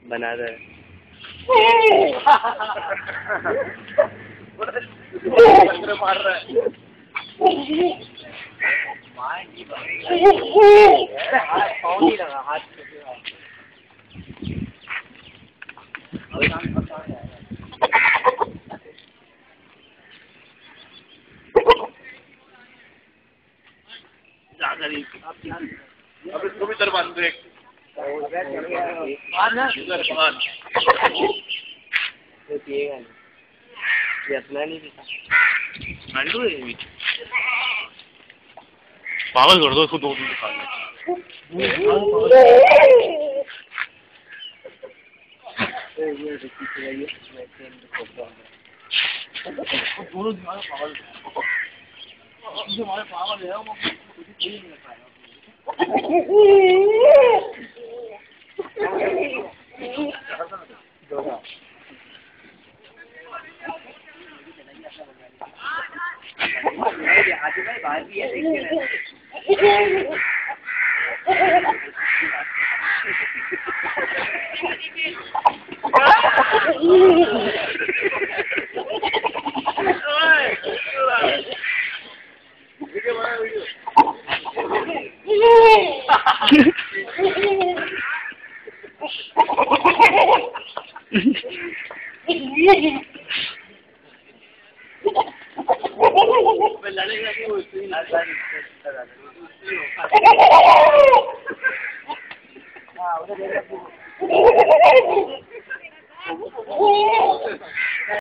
बना दे। मार रहा है। हाथ पाँव नहीं लगा, हाथ अब इसको भी दरबार दे। पागल कर दो इसको, 2 दिन दिखा दोनों पागल पागल है वो कुछ नहीं कर पाएगा। बाहर भी है, लड़ेगा कि वो हाँ